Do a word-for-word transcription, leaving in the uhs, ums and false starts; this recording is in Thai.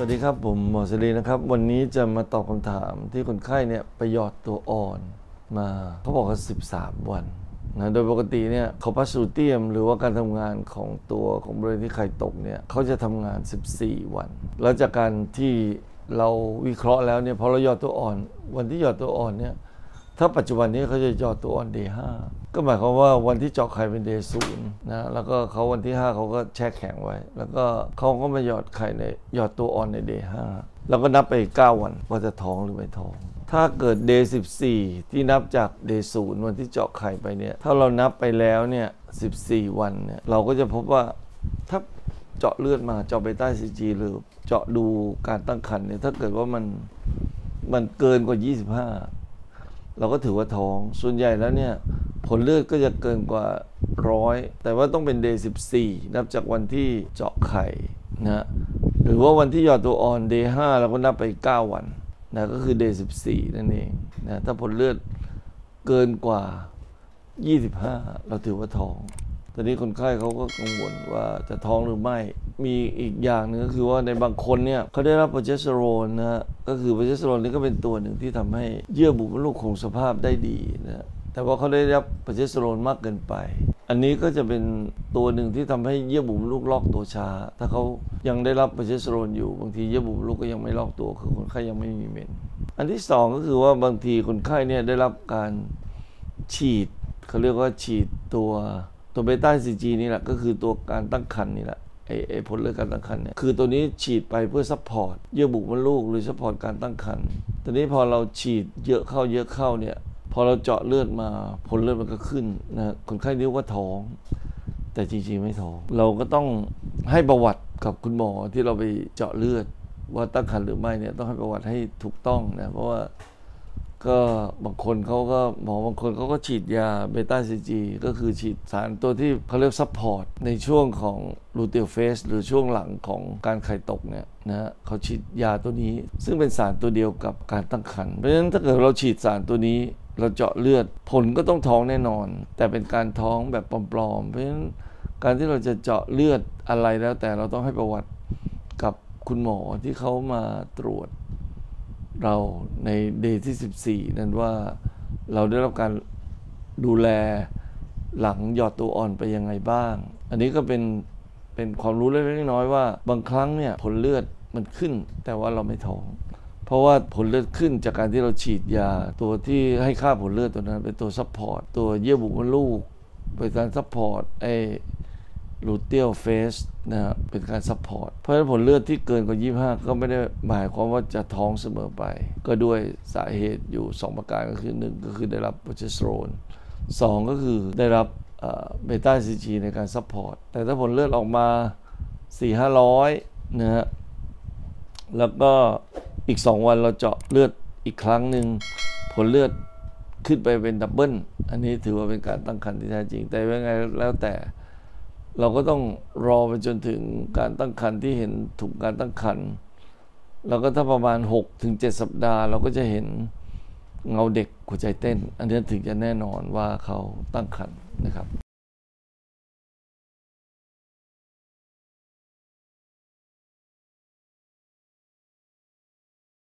วัสดีครับผมหมอศิรินะครับวันนี้จะมาตอบคำถามที่คนไข้เนี่ยไปหยอดตัวอ่อนมาเขาบอกว่าสิบสามวันนะโดยปกติเนี่ยคอพัสซูเตียมหรือว่าการทำงานของตัวของบริเวณที่ไข่ตกเนี่ยเขาจะทำงานสิบสี่วันแล้วจากการที่เราวิเคราะห์แล้วเนี่ยพอเราหยอดตัวอ่อนวันที่หยอดตัวอ่อนเนี่ยถ้าปัจจุบันนี้เขาจะหยอดตัวอ่อน เดย์ห้า ก็หมายความว่าวันที่เจาะไข่เป็น เดย์ศูนย์ นะแล้วก็เขาวันที่ห้าเขาก็แช่แข็งไว้แล้วก็เขาก็มาหยอดไข่ในหยอดตัวอ่อนใน เดย์ห้า แล้วก็นับไปเก้าวันว่าจะท้องหรือไม่ท้องถ้าเกิด เดย์สิบสี่ ที่นับจาก เดย์ศูนย์ วันที่เจาะไข่ไปเนี่ยถ้าเรานับไปแล้วเนี่ยสิบสี่วันเนี่ยเราก็จะพบว่าถ้าเจาะเลือดมาเจาะเบต้า ซี จี หรือเจาะดูการตั้งครรภ์เนี่ยถ้าเกิดว่ามันมันเกินกว่ายี่สิบห้าเราก็ถือว่าท้องส่วนใหญ่แล้วเนี่ยผลเลือดก็จะเกินกว่าร้อยแต่ว่าต้องเป็น เดย์สิบสี่ นับจากวันที่เจาะไข่นะหรือว่าวันที่หยอดตัวอ่อน เดย์ห้า เราก็นับไปเก้าวันนะก็คือ เดย์สิบสี่ นั่นเองนะถ้าผลเลือดเกินกว่ายี่สิบห้าเราถือว่าท้องตอนนี้คนไข้เขาก็กังวลว่าจะท้องหรือไม่มีอีกอย่างหนึ่งก็คือว่าในบางคนเนี่ยเขาได้รับโปรเจสเตอโรนนะก็คือโปรเจสเตอโรนนี่ก็เป็นตัวหนึ่งที่ทำให้เยื่อบุมดลูกคงสภาพได้ดีนะแต่ว่าเขาได้รับโปรเจสเตอโรนมากเกินไปอันนี้ก็จะเป็นตัวหนึ่งที่ทำให้เยื่อบุมดลูกลอกตัวช้าถ้าเขายังได้รับโปรเจสเตอโรนอยู่บางทีเยื่อบุมดลูกก็ยังไม่ลอกตัวคือคนไข้ยังไม่มีเมนอันที่สองก็คือว่าบางทีคนไข้เนี่ยได้รับการฉีดเขาเรียกว่าฉีดตัวตัวเบต้า ซี จี นี่แหละก็คือตัวการตั้งครรภ์นี่แหละไอ้ไอ้ผลเลือดการตั้งครรภ์เนี่ยคือตัวนี้ฉีดไปเพื่อซัพพอร์ตเยื่อบุมดลูกหรือซัพพอร์ตการตั้งครรภ์ตอนนี้พอเราฉีดเยอะเข้าเยอะเข้าเนี่ยพอเราเจาะเลือดมาผลเลือดมันก็ขึ้นนะคนไข้นึกว่าท้องแต่จริงๆไม่ท้องเราก็ต้องให้ประวัติกับคุณหมอที่เราไปเจาะเลือดว่าตั้งครรภ์หรือไม่เนี่ยต้องให้ประวัติให้ถูกต้องนะเพราะว่าก็บางคนเขาก็หมอบางคนเขาก็ฉีดยาเบต้า ซี จี ก็คือฉีดสารตัวที่เขาเรียกซัพพอร์ตในช่วงของลูเทลเฟสหรือช่วงหลังของการไข่ตกเนี่ยนะเขาฉีดยาตัวนี้ซึ่งเป็นสารตัวเดียวกับการตั้งครรภ์เพราะฉะนั้นถ้าเกิดเราฉีดสารตัวนี้เราเจาะเลือดผลก็ต้องท้องแน่นอนแต่เป็นการท้องแบบปลอมๆเพราะฉะนั้นการที่เราจะเจาะเลือดอะไรแล้วแต่เราต้องให้ประวัติกับคุณหมอที่เขามาตรวจเราในเดย์ที่สิบสี่นั้นว่าเราได้รับการดูแลหลังหยอดตัวอ่อนไปยังไงบ้างอันนี้ก็เป็นเป็นความรู้เล็กๆน้อยๆว่าบางครั้งเนี่ยผลเลือดมันขึ้นแต่ว่าเราไม่ท้องเพราะว่าผลเลือดขึ้นจากการที่เราฉีดยาตัวที่ให้ค่าผลเลือดตัวนั้นเป็นตัวซัพพอร์ตตัวเยื่อบุมดลูกเป็นการซัพพอร์ตไอ้ลูเทลเฟสนะเป็นการซัพพอร์ตเพราะฉะนั้นผลเลือดที่เกินกว่ายี่สิบห้าก็ไม่ได้หมายความว่าจะท้องเสมอไปก็ด้วยสาเหตุอยู่สองประการก็คือหนึ่งก็คือได้รับโปรเจสเตอโรนสองก็คือได้รับเบต้า ซี จี ในการซัพพอร์ตแต่ถ้าผลเลือดออกมา สี่ถึงห้าร้อย นะฮะแล้วก็อีกสองวันเราเจาะเลือดอีกครั้งหนึ่งผลเลือดขึ้นไปเป็นดับเบิลอันนี้ถือว่าเป็นการตั้งครรภ์ที่แท้จริงแต่ยังไงแล้วแต่เราก็ต้องรอไปจนถึงการตั้งครรภ์ที่เห็นถูกการตั้งครรภ์แล้วก็ถ้าประมาณ หกถึงเจ็ด สัปดาห์เราก็จะเห็นเงาเด็กหัวใจเต้นอันนี้ถึงจะแน่นอนว่าเขาตั้งครรภ์นะครับ